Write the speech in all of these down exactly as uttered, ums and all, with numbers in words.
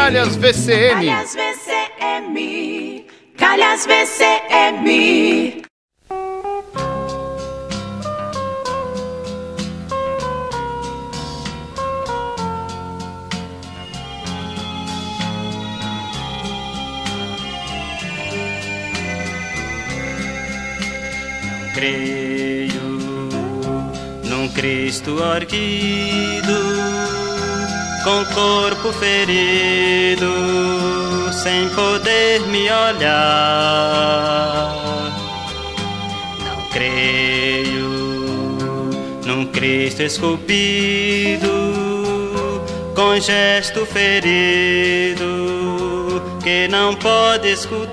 Calhas V C M. Calhas V C M. Calhas V C M. Creio num Cristo erguido, com corpo ferido, sem poder me olhar. Não creio num Cristo esculpido, com gesto ferido, que não pode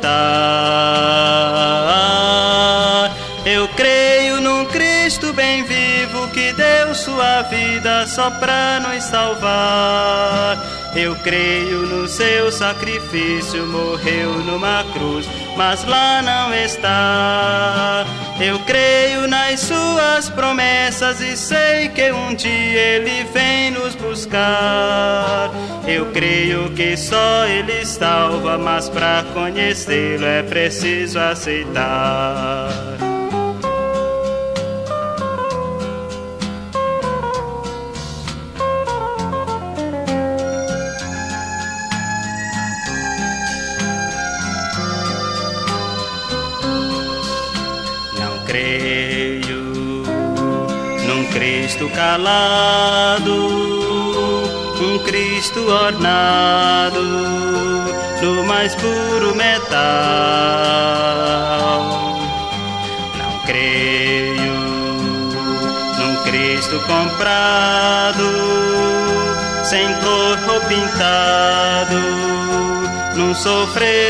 escutar. Eu creio num Cristo bem vivo, que deu sua vida só pra nos salvar. Eu creio no seu sacrifício, morreu numa cruz, mas lá não está. Eu creio nas suas promessas e sei que um dia ele vem nos buscar. Eu creio que só ele salva, mas pra conhecê-lo é preciso aceitar. Creio num Cristo calado, um Cristo ornado no mais puro metal. Não creio num Cristo comprado, sem corpo pintado, num sofrer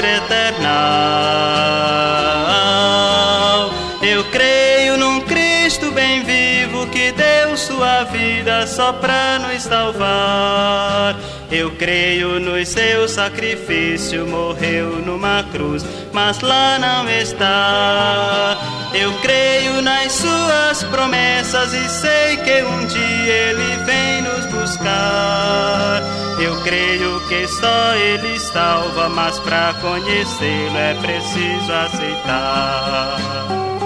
eternal. Eu creio num Cristo bem vivo, que deu sua vida só pra nos salvar. Eu creio no seu sacrifício, morreu numa cruz, mas lá não está. Eu creio nas suas promessas e sei que um dia ele vem nos buscar. Eu creio que só ele salva, mas pra conhecê-lo é preciso aceitar.